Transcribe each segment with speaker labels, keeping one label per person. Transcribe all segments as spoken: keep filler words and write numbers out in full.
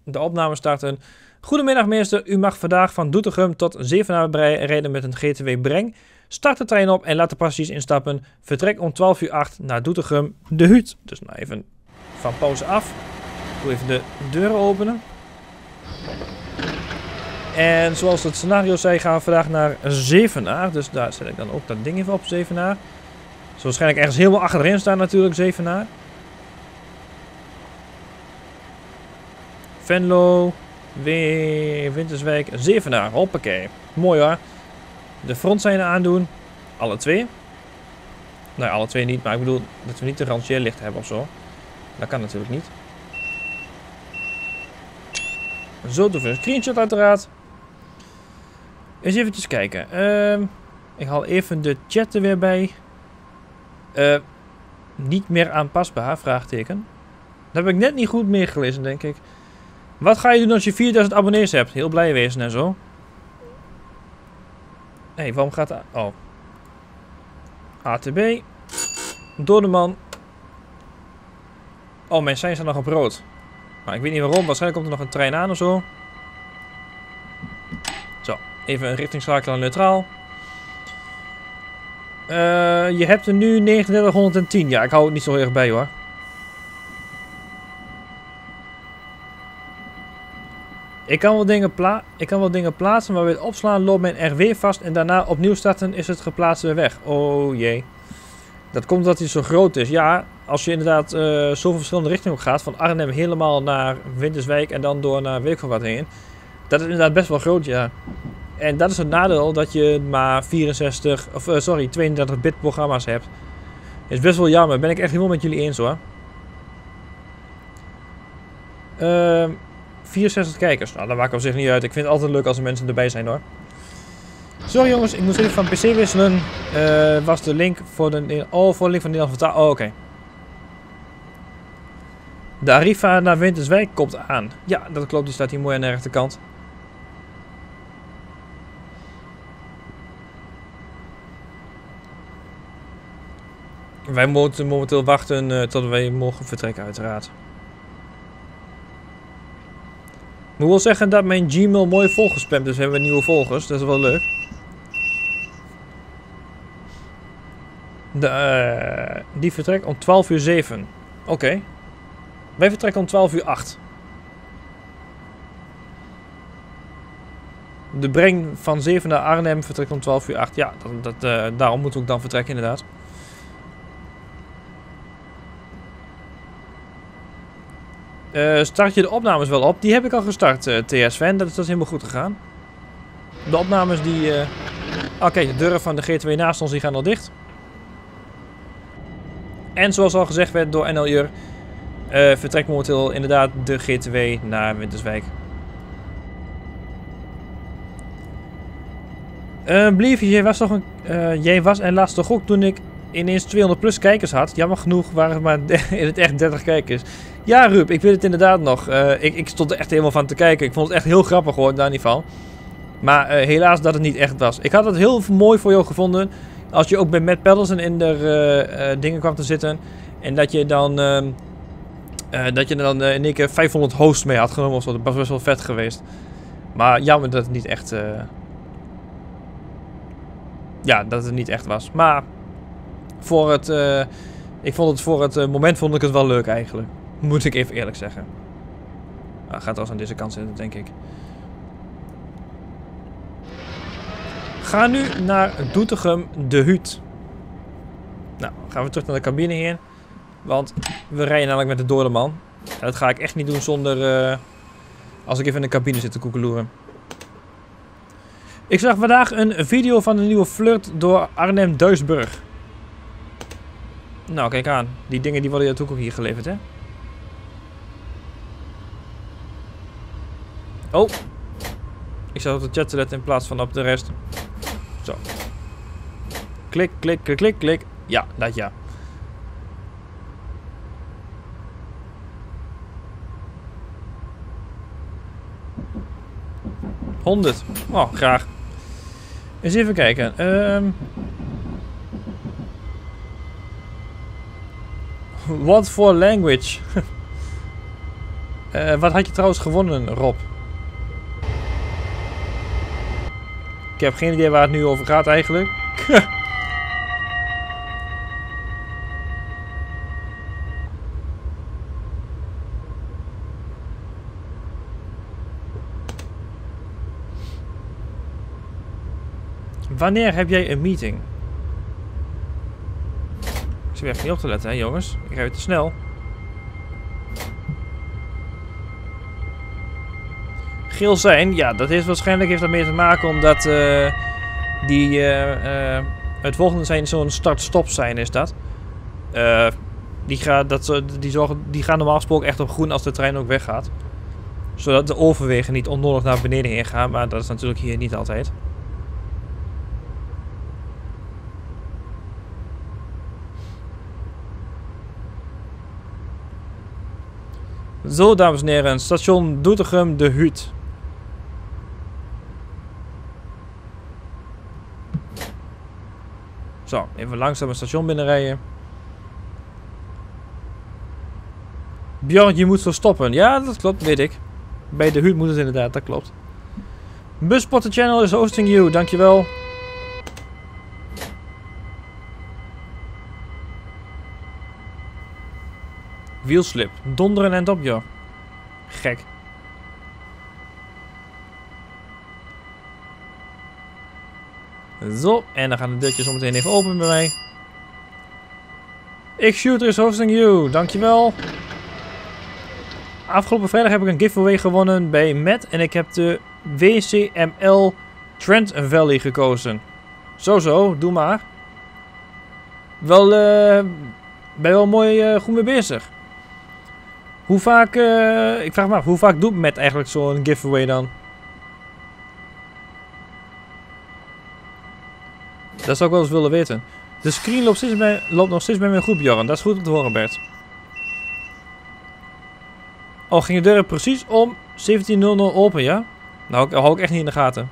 Speaker 1: De opname starten. Goedemiddag meester, u mag vandaag van Doetinchem tot Zevenaar rijden met een G T W Breng. Start de trein op en laat de passagiers instappen. Vertrek om twaalf uur acht naar Doetinchem, de Huut. Dus nou even van pauze af. Doe even de deuren openen. En zoals het scenario zei, gaan we vandaag naar Zevenaar. Dus daar zet ik dan ook dat ding even op, Zevenaar. Zal waarschijnlijk ergens helemaal achterin staan natuurlijk, Zevenaar. Venlo, Winterswijk, Zevenaar. Hoppakee. Mooi hoor. De frontzijde aandoen. Alle twee. Nee, alle twee niet. Maar ik bedoel dat we niet de rangeerlicht hebben of zo. Dat kan natuurlijk niet. Zo doen we een screenshot uiteraard. Eens eventjes kijken. Uh, ik haal even de chat er weer bij. Uh, niet meer aanpasbaar, vraagteken. Dat heb ik net niet goed meegelezen, denk ik. Wat ga je doen als je vierduizend abonnees hebt? Heel blij wezen en zo. Hé, hey, waarom gaat dat? Oh. A T B. Door de man. Oh, mijn sein staat nog op rood. Maar ik weet niet waarom. Waarschijnlijk komt er nog een trein aan of zo. Zo, even een richtingsschakelaar neutraal. Uh, je hebt er nu negenendertighonderdtien. Ja, ik hou het niet zo erg bij hoor. Ik kan wel dingen, pla ik kan wel dingen plaatsen, maar bij het opslaan loopt mijn R W vast en daarna opnieuw starten is het geplaatst weer weg. Oh jee. Dat komt omdat hij zo groot is. Ja, als je inderdaad uh, zoveel verschillende richtingen op gaat, van Arnhem helemaal naar Winterswijk en dan door naar weet ik veel wat heen. Dat is inderdaad best wel groot, ja. En dat is het nadeel dat je maar vierenzestig, of uh, sorry, tweeëndertig bit programma's hebt. Is best wel jammer, ben ik echt helemaal met jullie eens hoor. Ehm... Uh, vierenzestig kijkers. Nou, dat maakt op zich niet uit. Ik vind het altijd leuk als er mensen erbij zijn hoor. Sorry jongens, ik moest even van P C wisselen. Uh, was de link voor de... Oh, voor de link van de Nederlandse taal. Oh, oké. Okay. De Arriva naar Winterswijk komt aan. Ja, dat klopt. Die staat hier mooi aan de rechterkant. Wij moeten momenteel wachten uh, tot wij mogen vertrekken uiteraard. Ik moet wel zeggen dat mijn Gmail mooi volgespamd is. We hebben nieuwe volgers. Dat is wel leuk. De, uh, die vertrekt om twaalf uur zeven. Oké. Okay. Wij vertrekken om twaalf uur acht. De Breng van zeven naar Arnhem vertrekt om twaalf uur acht. Ja, dat, dat, uh, daarom moeten we ook dan vertrekken inderdaad. Uh, start je de opnames wel op? Die heb ik al gestart, uh, T S Fan. Dat is, dat is helemaal goed gegaan. De opnames die... Uh... Oké, okay, de deuren van de G twee naast ons die gaan al dicht. En zoals al gezegd werd door N L Jur... Uh, vertrekt momenteel inderdaad de G twee naar Winterswijk. Uh, Bliefje, jij was toch een... Uh, jij was en laatst toch ook toen ik ineens tweehonderd plus kijkers had. Jammer genoeg waren het maar in het echt dertig kijkers. Ja, Ruud, ik weet het inderdaad nog. Uh, ik, ik stond er echt helemaal van te kijken. Ik vond het echt heel grappig hoor, daar niet van. Maar uh, helaas dat het niet echt was. Ik had het heel mooi voor jou gevonden. Als je ook bij Matt Pedersen in de uh, uh, dingen kwam te zitten. En dat je dan... Uh, uh, dat je dan uh, in één keer vijfhonderd hosts mee had genomen. Dat was best wel vet geweest. Maar jammer dat het niet echt... Uh, ja, dat het niet echt was. Maar... Voor het... Uh, ik vond het voor het uh, moment vond ik het wel leuk eigenlijk. Moet ik even eerlijk zeggen. Nou, gaat als aan deze kant zitten, denk ik. Ga nu naar Doetinchem, de Huut. Nou, gaan we terug naar de cabine heen. Want we rijden namelijk met de Doordeman. En dat ga ik echt niet doen zonder... Uh, als ik even in de cabine zit te koekeloeren. Ik zag vandaag een video van een nieuwe flirt door Arnhem-Duisburg. Nou, kijk aan. Die dingen die worden natuurlijk ook hier geleverd, hè? Oh. Ik zat op de chat te letten in plaats van op de rest. Zo. Klik, klik, klik, klik, klik. Ja, dat ja. honderd. Oh, graag. Eens even kijken. Um... What for language? Uh, wat had je trouwens gewonnen, Rob? Ik heb geen idee waar het nu over gaat eigenlijk. Wanneer heb jij een meeting? Ik zit echt niet op te letten, hè jongens. Ik ga weer te snel. Geel zijn, ja, dat heeft waarschijnlijk heeft daarmee te maken omdat uh, die uh, uh, het volgende zijn zo'n start-stop zijn is dat. Uh, die, gaat, dat die, zorgen, die gaan normaal gesproken echt op groen als de trein ook weggaat. Zodat de overwegen niet onnodig naar beneden heen gaan, maar dat is natuurlijk hier niet altijd. Zo, dames en heren, station Doetinchem de Huut. Zo, even langzaam het station binnenrijden. Bjorn, je moet zo stoppen. Ja, dat klopt, weet ik. Bij de Huut moet het inderdaad, dat klopt. Buspotter Channel is hosting you, dankjewel. Wielslip, donderen en dop, joh. Gek. Zo, en dan gaan de deurtjes zo meteen even open bij mij. X-Shooter is hosting you, dankjewel. Afgelopen vrijdag heb ik een giveaway gewonnen bij Matt en ik heb de W C M L Trent Valley gekozen. Zo zo, doe maar. Wel, uh, ben je wel mooi uh, goed mee bezig. Hoe vaak, uh, ik vraag me af, hoe vaak doet Matt eigenlijk zo'n giveaway dan? Dat zou ik wel eens willen weten. De screen loopt, steeds bij, loopt nog steeds bij mijn groep, Joran. Dat is goed om te horen, Bert. Oh, ging de deur precies om zeventien nul nul open, ja? Nou, ik hou ik echt niet in de gaten.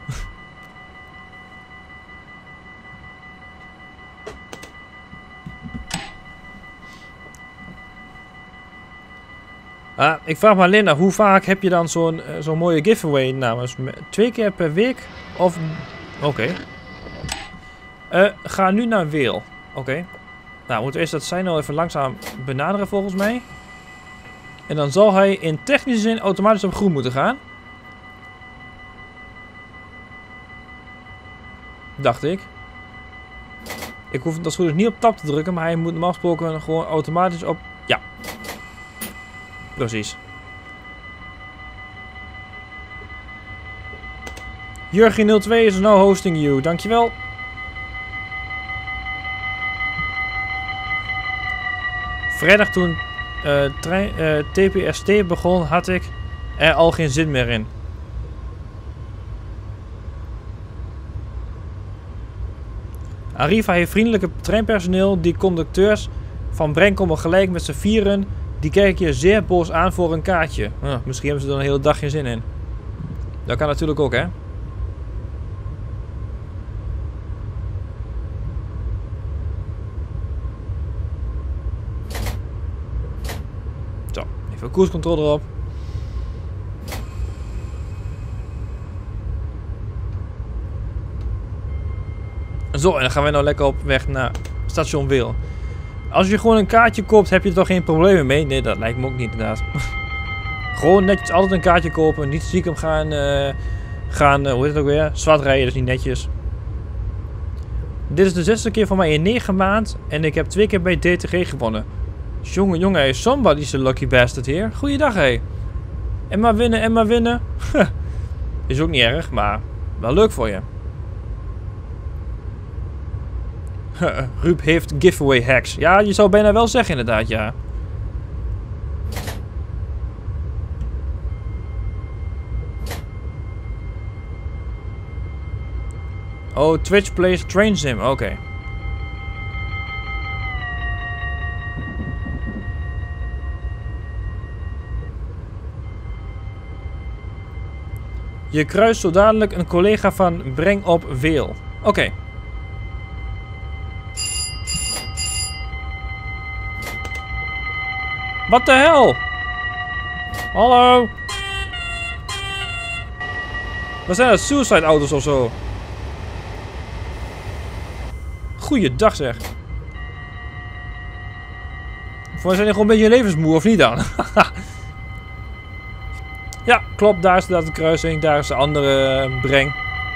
Speaker 1: Ah, ik vraag me alleen naar hoe vaak heb je dan zo'n uh, zo'n mooie giveaway namens? Twee keer per week? Of... Oké. Okay. Uh, ga nu naar Weel. Oké. Okay. Nou, moeten we eerst dat zijn al even langzaam benaderen volgens mij. En dan zal hij in technische zin automatisch op groen moeten gaan. Dacht ik. Ik hoef dat goed is niet op tab te drukken, maar hij moet normaal gesproken gewoon automatisch op... Ja. Precies. Jurgen nul twee is now hosting you. Dankjewel. Vrijdag toen uh, trein, uh, T P S T begon, had ik er al geen zin meer in. Arriva heeft vriendelijke treinpersoneel. Die conducteurs van Breng komen gelijk met z'n vieren. Die kijken je zeer boos aan voor een kaartje. Uh, misschien hebben ze er een hele dag geen zin in. Dat kan natuurlijk ook, hè. Zo, even koerscontrole erop. Zo, en dan gaan wij nou lekker op weg naar station Weel. Als je gewoon een kaartje koopt, heb je er toch geen problemen mee? Nee, dat lijkt me ook niet inderdaad. Gewoon netjes altijd een kaartje kopen. Niet stiekem gaan, uh, gaan uh, hoe heet het ook weer? Zwart rijden, dat is niet netjes. Dit is de zesde keer van mij in negen maanden. En ik heb twee keer bij D T G gewonnen. Jongen, jongen, hey, somebody's a lucky bastard hier. Goeiedag, hé. Hey. En maar winnen, en maar winnen. Is ook niet erg, maar wel leuk voor je. Ruud heeft giveaway hacks. Ja, je zou bijna wel zeggen inderdaad, ja. Oh, Twitch plays Train Sim, oké. Okay. Je kruist zo dadelijk een collega van Breng op Weel. Oké. Okay. Wat de hel? Hallo? Wat zijn dat? Suicide auto's of zo? Goeiedag zeg. Voor mij zijn die gewoon een beetje levensmoe of niet dan? Ja, klopt. Daar is de kruising. Daar is de andere uh, breng.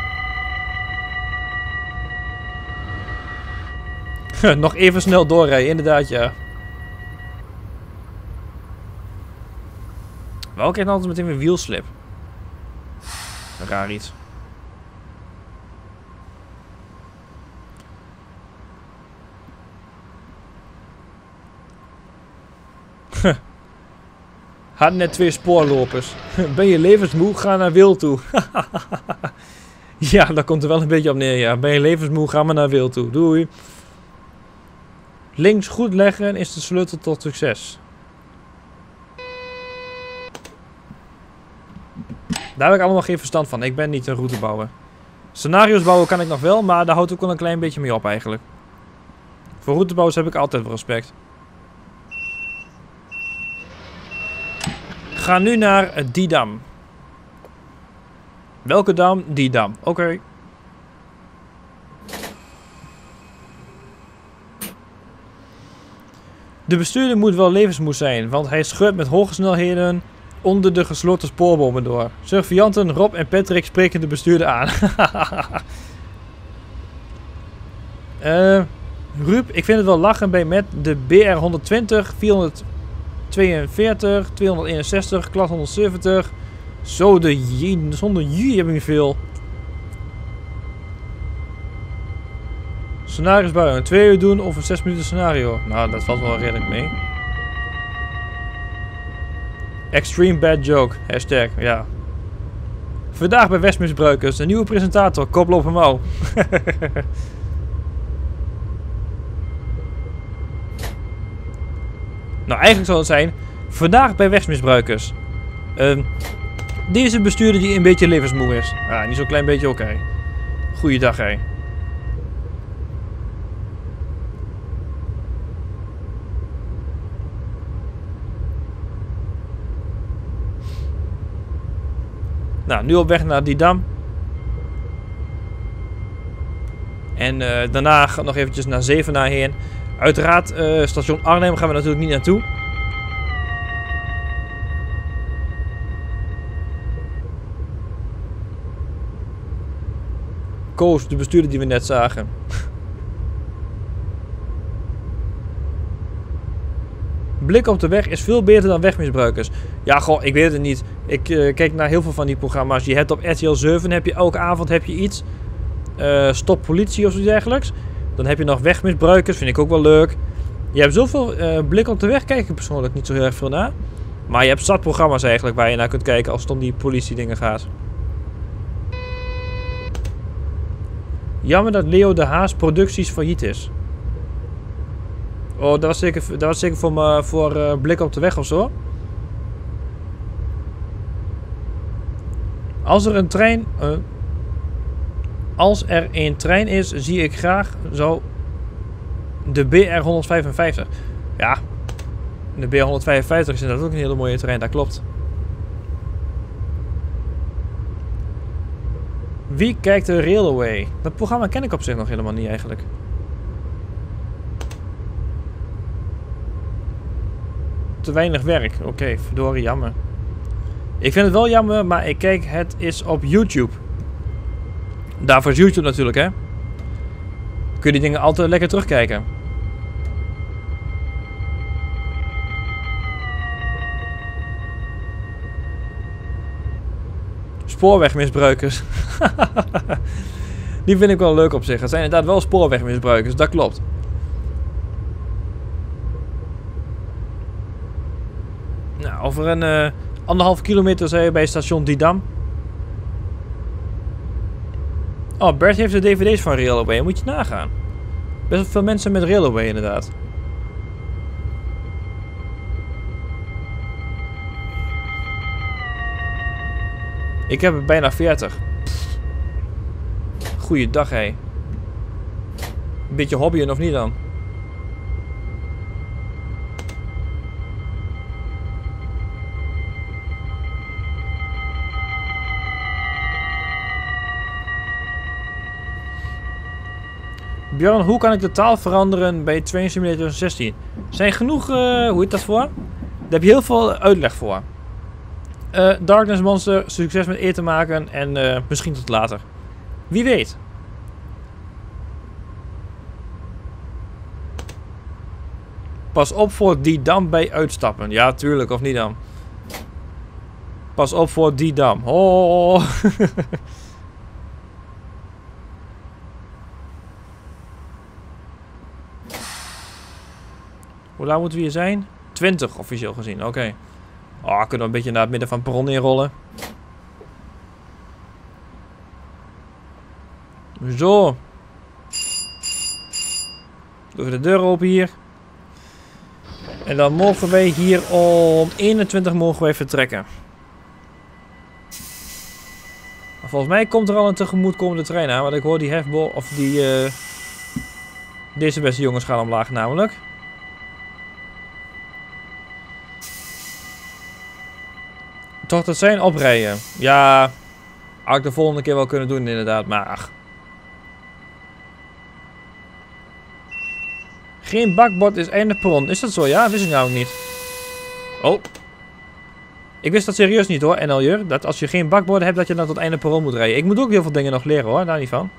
Speaker 1: Nog even snel doorrijden, inderdaad ja. Waarom krijg je altijd meteen weer wielslip? Raar iets. Had net twee spoorlopers. Ben je levensmoe? Ga naar Wil toe. Ja, daar komt er wel een beetje op neer. Ja. Ben je levensmoe? Ga maar naar Wil toe. Doei. Links goed leggen is de sleutel tot succes. Daar heb ik allemaal nog geen verstand van. Ik ben niet een routebouwer. Scenario's bouwen kan ik nog wel, maar daar houdt ook wel een klein beetje mee op eigenlijk. Voor routebouwers heb ik altijd wel respect. Ga nu naar die dam. Welke dam? Die dam. Oké. Okay. De bestuurder moet wel levensmoe zijn, want hij scheurt met hoge snelheden onder de gesloten spoorbomen door. Surveillanten Rob en Patrick spreken de bestuurder aan. uh, Ruud, ik vind het wel lachen bij met de B R honderdtwintig, vierhonderdtweeënveertig, tweehonderdeenenzestig, klas honderdzeventig. Zo de j, zonder j heb ik veel. Scenario's bouwen. Twee uur doen of een zes minuten scenario. Nou, dat valt wel redelijk mee. Extreme bad joke. Hashtag, ja. Vandaag bij Westmisbruikers. Een nieuwe presentator. Koppel op een mouw. Nou, eigenlijk zal het zijn. Vandaag bij Westmisbruikers. Uh, deze bestuurder die een beetje levensmoe is. Ah, niet zo'n klein beetje oké. Okay. Goeiedag, hé. Nou, nu op weg naar die dam. En uh, daarna gaan we nog eventjes naar Zevenaar heen. Uiteraard, uh, station Arnhem gaan we natuurlijk niet naartoe. Koos, de bestuurder die we net zagen. Blik op de weg is veel beter dan Wegmisbruikers. Ja, goh, ik weet het niet. Ik uh, kijk naar heel veel van die programma's. Je hebt op R T L zeven, heb je elke avond heb je iets. Uh, Stop politie of zoiets dergelijks. Dan heb je nog Wegmisbruikers, vind ik ook wel leuk. Je hebt zoveel uh, blik op de weg, kijk ik persoonlijk niet zo heel erg veel naar. Maar je hebt zat programma's eigenlijk waar je naar kunt kijken als het om die politie dingen gaat. Jammer dat Leo de Haas Producties failliet is. Oh, dat was zeker, dat was zeker voor, me, voor uh, blik op de weg of zo. Als er een trein... Uh, als er een trein is, zie ik graag zo de B R honderdvijfenvijftig. Ja, de B R honderdvijfenvijftig is inderdaad ook een hele mooie trein, dat klopt. Wie kijkt de Railway? Dat programma ken ik op zich nog helemaal niet eigenlijk. Te weinig werk. Oké, okay, verdorie, jammer. Ik vind het wel jammer, maar ik kijk het is op YouTube. Daarvoor is YouTube natuurlijk, hè. Kun je die dingen altijd lekker terugkijken. Spoorwegmisbruikers. Die vind ik wel leuk op zich. Het zijn inderdaad wel spoorwegmisbruikers, dat klopt. Nou, over een uh, anderhalf kilometer zijn we bij station Didam. Oh, Bert heeft de D V D's van Railway. Moet je nagaan. Best wel veel mensen met Railway inderdaad. Ik heb er bijna veertig. Goeiedag, hé. Een beetje hobbyen of niet dan? Björn, hoe kan ik de taal veranderen bij Train Simulator zestien? Zijn genoeg, uh, hoe heet dat voor? Daar heb je heel veel uitleg voor. Uh, Darkness Monster, succes met eer te maken en uh, misschien tot later. Wie weet. Pas op voor die dam bij uitstappen. Ja, tuurlijk, of niet dan? Pas op voor die dam. Oh. Hoe laat moeten we hier zijn? twintig officieel gezien, oké. Okay. Oh, kunnen we een beetje naar het midden van het perron inrollen. Zo. Doen we de deur open hier. En dan mogen wij hier om eenentwintig mogen wij vertrekken. Volgens mij komt er al een tegemoetkomende trein aan. Want ik hoor die hefbol of die... Uh, deze beste jongens gaan omlaag namelijk. Toch dat zijn oprijden. Ja, had ik de volgende keer wel kunnen doen inderdaad, maar ach. Geen bakbord is einde perron. Is dat zo? Ja, wist ik nou ook niet. Oh. Ik wist dat serieus niet hoor, N L Jur. Dat als je geen bakborden hebt, dat je dan tot einde perron moet rijden. Ik moet ook heel veel dingen nog leren hoor, daar niet van.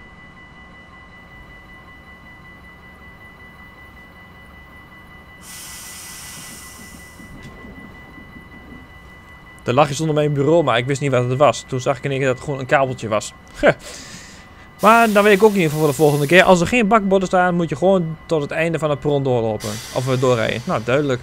Speaker 1: Er lag iets onder mijn bureau, maar ik wist niet wat het was. Toen zag ik in één keer dat het gewoon een kabeltje was. Maar dan weet ik ook niet voor de volgende keer. Als er geen bakborden staan, moet je gewoon tot het einde van het perron doorlopen. Of doorrijden. Nou, duidelijk.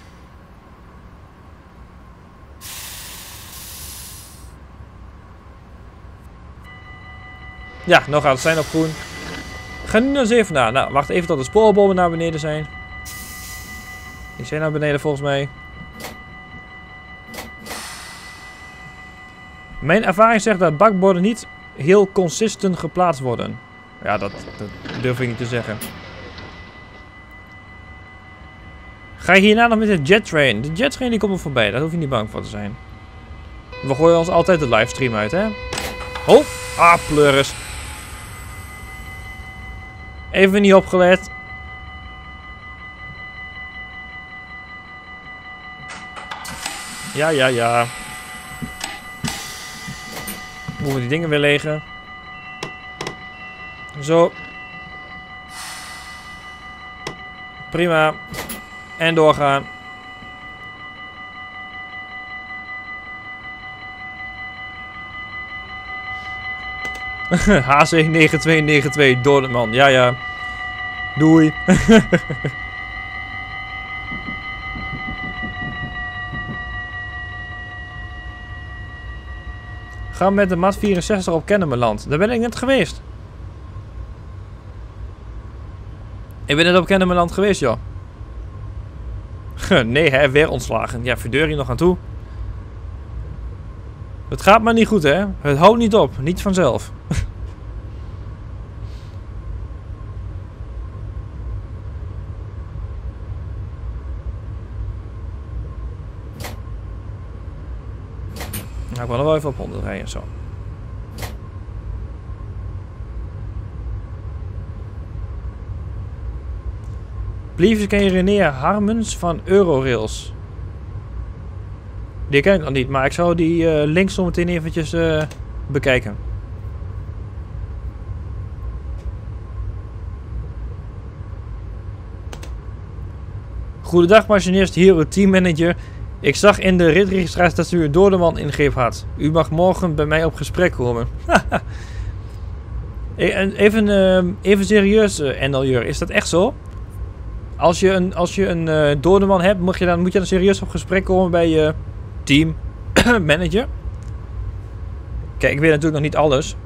Speaker 1: Ja, nou gaat het zijn op groen. Ga nu naar Zevenaar. Nou, wacht even tot de spoorbomen naar beneden zijn. Die zijn naar beneden volgens mij. Mijn ervaring zegt dat bakborden niet heel consistent geplaatst worden. Ja, dat, dat durf ik niet te zeggen. Ga je hierna nog met de jettrain? De jettrain die komt er voorbij, daar hoef je niet bang voor te zijn. We gooien ons altijd de livestream uit, hè? Oh, ah, pleuris. Even niet opgelet. Ja, ja, ja. Moeten we die dingen weer legen. Zo. Prima. En doorgaan. H C negen twee negen twee, Doornman. Ja, ja. Doei. Ga met de mat vierenzestig op Kennemerland. Daar ben ik net geweest. Ik ben net op Kennemerland geweest, joh. Nee, hè, weer ontslagen. Ja, verdeur je nog aan toe. Het gaat maar niet goed, hè. Het houdt niet op. Niet vanzelf. Nou, ik wil er wel even op honderd rijden, zo. Liefst ken je René Harmens van Eurorails. Die ken ik nog niet, maar ik zou die uh, link zo meteen eventjes uh, bekijken. Goedendag machinist, hier uw teammanager. Ik zag in de ritregistratie dat u een Doornman ingreep had. U mag morgen bij mij op gesprek komen. even, uh, even serieus, uh, N L Jur, is dat echt zo? Als je een, als je een uh, Doornman hebt, moet je, dan, moet je dan serieus op gesprek komen bij je teammanager? Kijk, ik weet natuurlijk nog niet alles.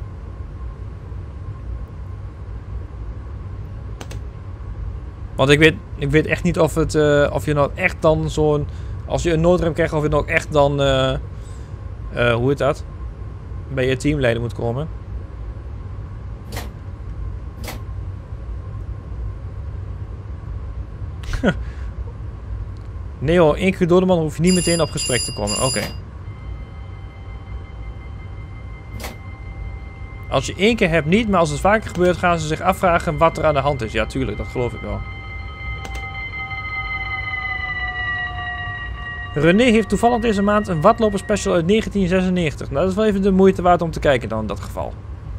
Speaker 1: Want ik weet, ik weet echt niet of, het, uh, of je nou echt dan zo'n... Als je een noodrem krijgt, of je nou echt dan... Uh, uh, hoe heet dat? Bij je teamleider moet komen. Nee hoor, één keer door de man hoef je niet meteen op gesprek te komen. Oké. Okay. Als je één keer hebt niet, maar als het vaker gebeurt, gaan ze zich afvragen wat er aan de hand is. Ja, tuurlijk, dat geloof ik wel. René heeft toevallig deze maand een watloper special uit negentien zesennegentig. Nou, dat is wel even de moeite waard om te kijken dan in dat geval.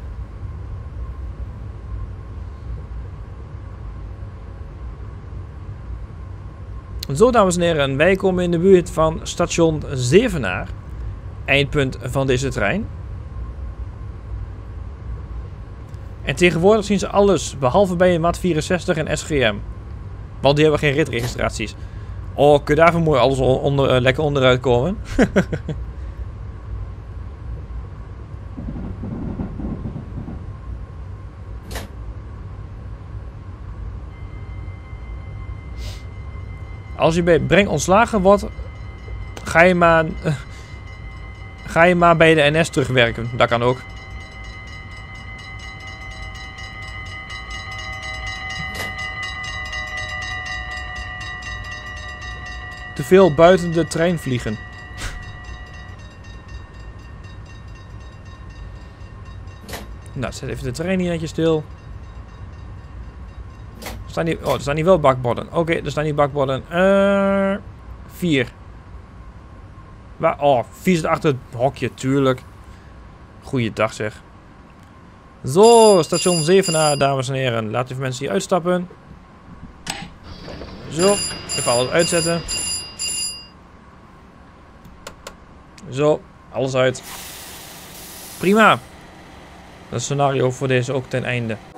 Speaker 1: Zo, dames en heren, wij komen in de buurt van station Zevenaar. Eindpunt van deze trein. En tegenwoordig zien ze alles, behalve bij een mat vierenzestig en S G M. Want die hebben geen ritregistraties. Oh, kun je daarvoor mooi alles onder, uh, lekker onderuit komen? Als je bij Breng ontslagen wordt, ga je maar, uh, ga je maar bij de N S terugwerken. Dat kan ook. Te veel buiten de trein vliegen. Nou, zet even de trein hier netjes stil. Staan die, oh, er staan hier wel bakborden. Oké, okay, er staan die bakborden. Uh, vier. Waar? Oh, vier zit achter het hokje, tuurlijk. Goeiedag zeg. Zo, station Zevenaar, dames en heren. Laat even mensen hier uitstappen. Zo, even alles uitzetten. Zo, alles uit. Prima. Dat is het scenario voor deze ook ten einde.